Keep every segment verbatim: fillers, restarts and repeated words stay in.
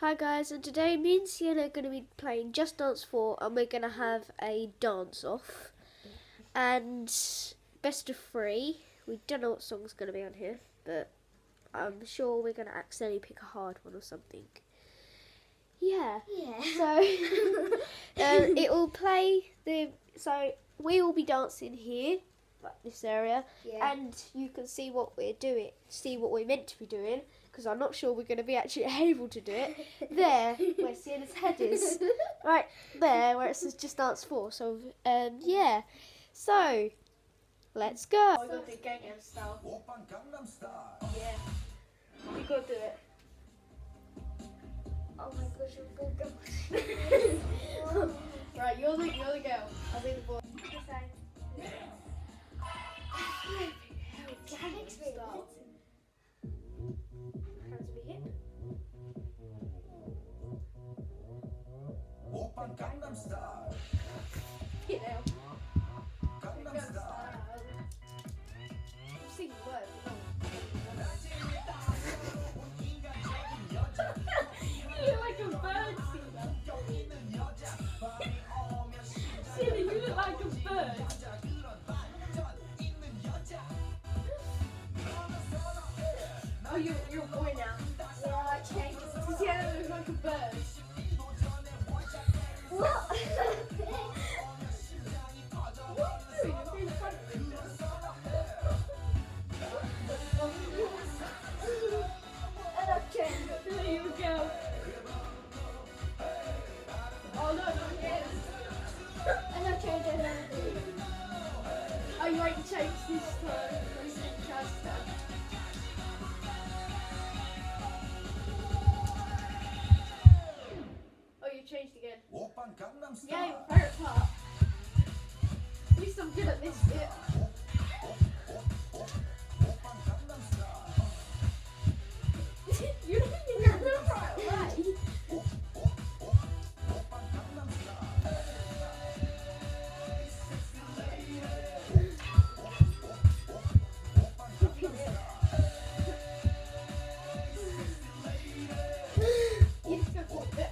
Hi guys, and today me and Sienna are going to be playing Just Dance four, and we're going to have a dance off and best of three. We don't know what song's going to be on here, but I'm sure we're going to accidentally pick a hard one or something. Yeah. Yeah. So um, it will play the so we will be dancing here, like this area, Yeah. and you can see what we're doing, see what we're meant to be doing. Because I'm not sure we're going to be actually able to do it. There, where Sienna's head is. Right there, where it says Just Dance four. So, um, yeah. So, let's go. Oh, we got to do Gangnam Style. Gangnam Style. Yeah. We got to do it. Oh my gosh, I'm gonna go. Right, you're the, you're the girl. I'll be the boy. Gangnam Style. Oppan Gangnam Style. You know. Gangnam Style. I'm singing words. You look like a bird, Sienna. Sienna, you look like a bird. Oh, you're, you're a boy now. Yeah, I changed. Sienna looks like a bird. What? What are you doing? You're in front of me. And I've changed. There you go. Oh no, not yet. And I've changed another. Oh, you ain't changed this time. You didn't trust her. Oh, you changed again. Oppan Gangnam Style. Yeah, your favourite part. At least I'm good at this bit. Oppan Gangnam Style. You're doing it the right way. Oppan Gangnam Style. Yes, go for it.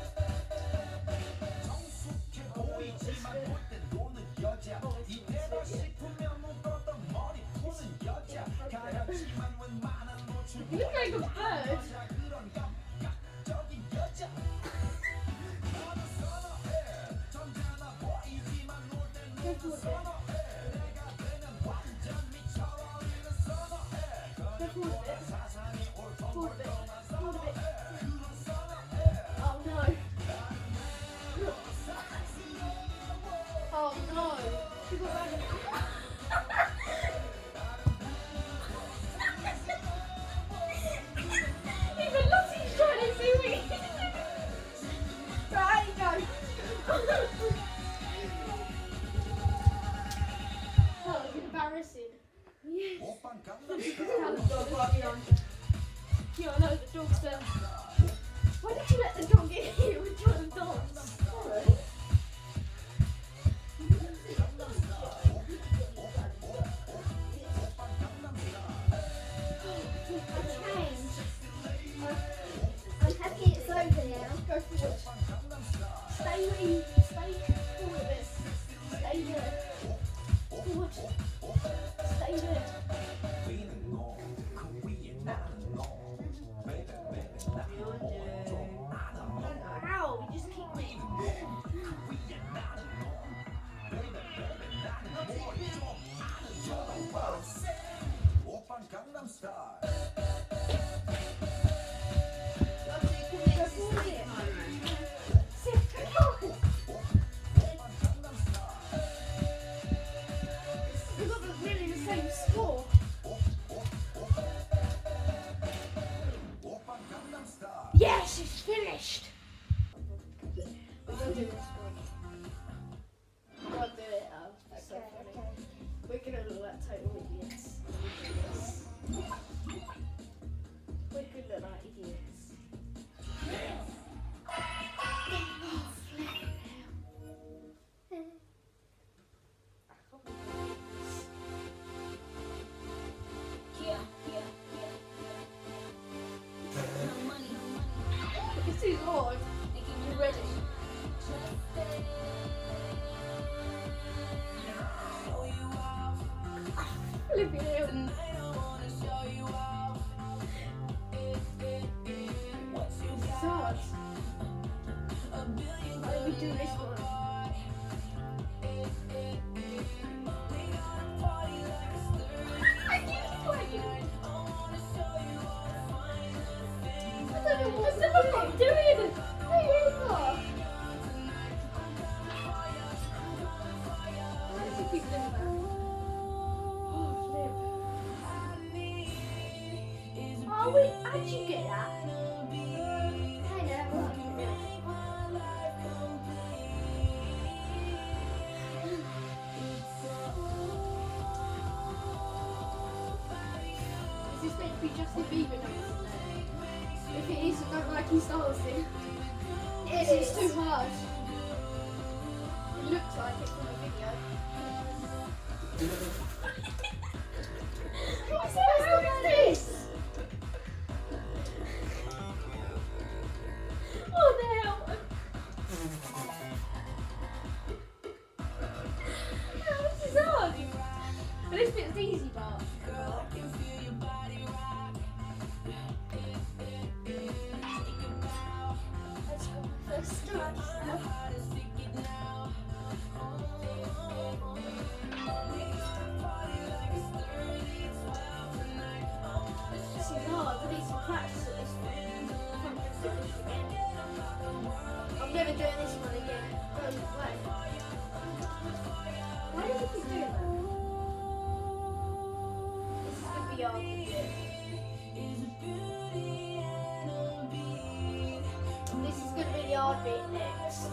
성숙해 보이지만 볼 땐 노는 여자. 이때다 싶으면 묶었던 머리 푸는 여자. 가렵지만 웬만한 노출. You look like a bird. 그런 감각적인 여자. 나는 선어해. 점잖아 보이지만 놀 땐 노는 선어해. 내가 되면 완전 미쳐버리는 선어해. 그런 사상이 올통불통한 선어해. 그런 선어해. Oh no. Oh no. She got back. Even Lottie's trying to see me. Right, go. That was embarrassing. Yes. Oppan Gangnam Tell Style. the dog right behind you. You know the dog's there. Why did you let the dog in here? We're trying to dance. Sorry. I'm happy it's over now. Go forward. Stay where you stay forward a bit. Stay there. Forward. Stay there. 위는 너, 그 위에 나는 너. Baby, baby, 나는 뭐좀 아는 너. Ow, you just kicked me. 그 위에 나는 너. Baby, baby, 나는 뭐좀 아는 너. Oppan Gangnam Style. Go forward here. Sit, come on. It's too hard. You ready? Flipping hell. This is hard. How do we do this one? I can't do it. I don't know what's I'm doing. Hey, Eva. Why does he keep doing that? Oh, flip. Oh, wait, how'd you get that? I never got it. Is this meant to be Justin Bieber dancing there? If it is, I don't like his dancing. It This is. is too hard. It looks like it from the video. What the hell is this? What the hell? Oh, this is hard. But this bit's easy, but. Let's go first start. This is hard. I need some practice at this one. I can't just do this again. I'm never doing this one again. No way. Why does it keep doing that? This is gonna be hard to do. This is gonna be the hard bit next.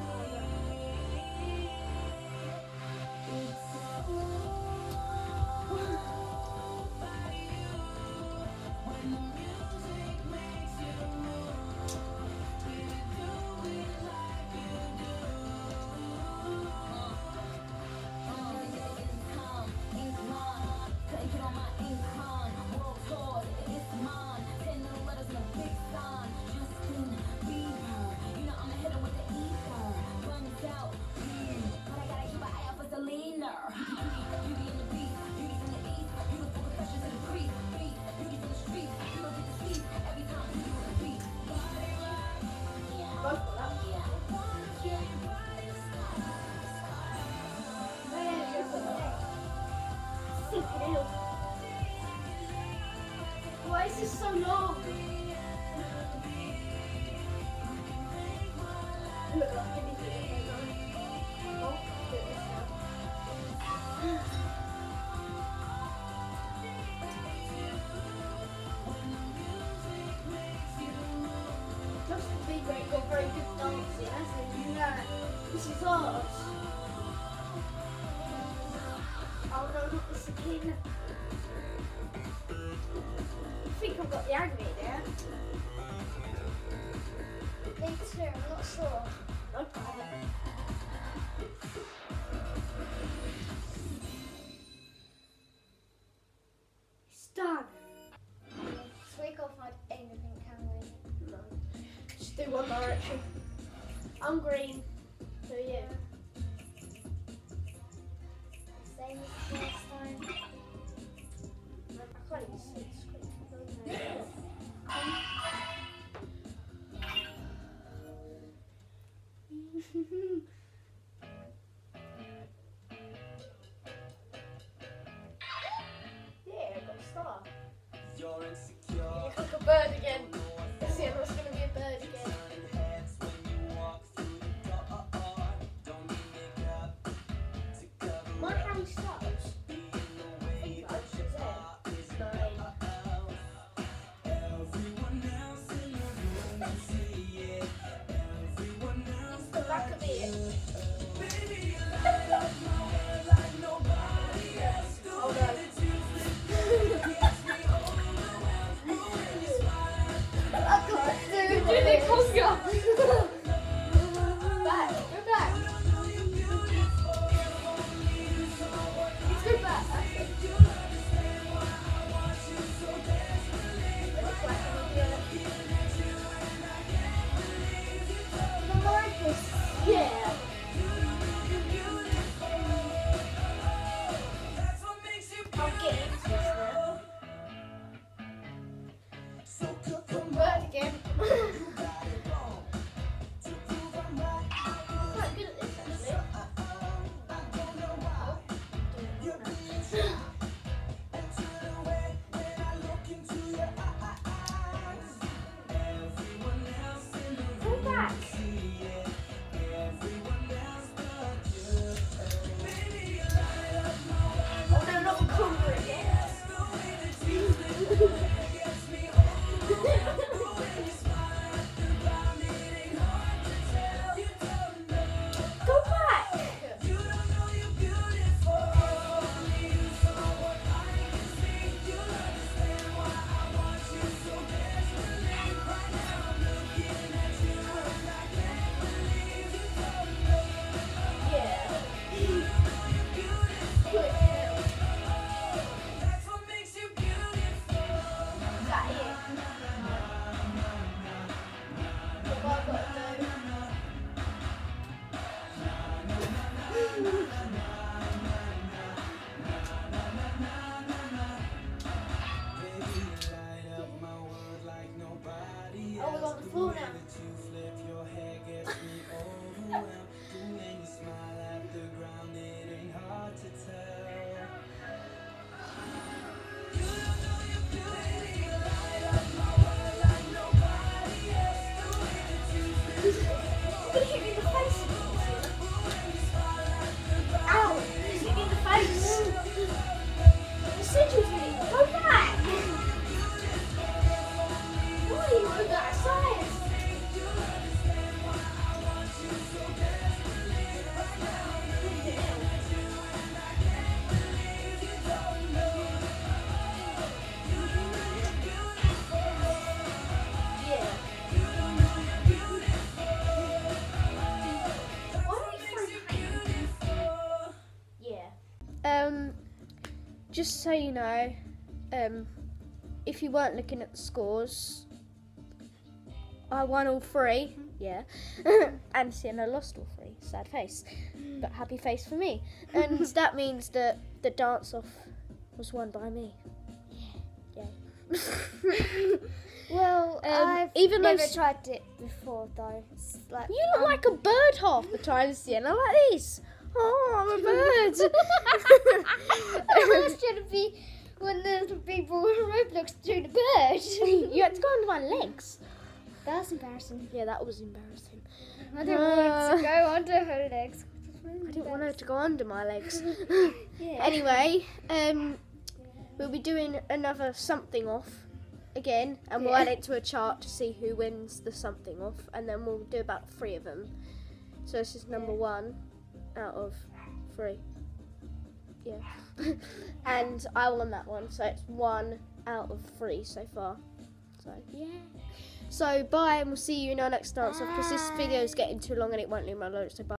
Both of them. Flipping hell. Why is this so long? Look like anything. Oh, do this now. Justin Bieber ain't got very good dancing, has he? No. This is hard. Oh no, not this again. I think I've got the hang of it there. Me too, I'm not sure. Okay. It's done. So we can't find anything, can we? No. Just do one direction. I'm green. So yeah. Same as the last time. I can't even see the screen. Yeah, I got a star. You're insecure. It's like a bird again. Let's see if it's going to be a bird again. Heads when you walk through the door. Don't need makeup to cover Mind how he starts? being the way that you are is Nine. everyone else in the room can see it. Everyone else It's the back of it. baby, you light up my world like nobody else do. Oh no. I can't do Do the conga. Back. Go back. Let's go back. That's it. Let's go back and do it. gonna hit me in the face. Ow! You hit me in the face. I said you was gonna hit me. Go back! Why are you on that side? Um, just so you know, um, if you weren't looking at the scores, I won all three, yeah, and Sienna lost all three. Sad face, but happy face for me. And that means that the dance-off was won by me. Yeah, yeah. Well, Um, I've even though never s- tried it before though. It's like You look um, like a bird half the time, Sienna, like this. Oh, I'm a bird. I was trying to be one of the people in Roblox doing the bird. You had to go under my legs. That's embarrassing. Yeah, that was embarrassing. I didn't Uh, want to go under her legs. I didn't want her to go under my legs. Yeah. Anyway, um, we'll be doing another something off again, and we'll Yeah. add it to a chart to see who wins the something off, and then we'll do about three of them. So this is number Yeah. one out of three. Yeah. And I won that one, so it's one out of three so far. So yeah. So bye, and we'll see you in our next dance off because this video is getting too long and it won't leave my load. So bye.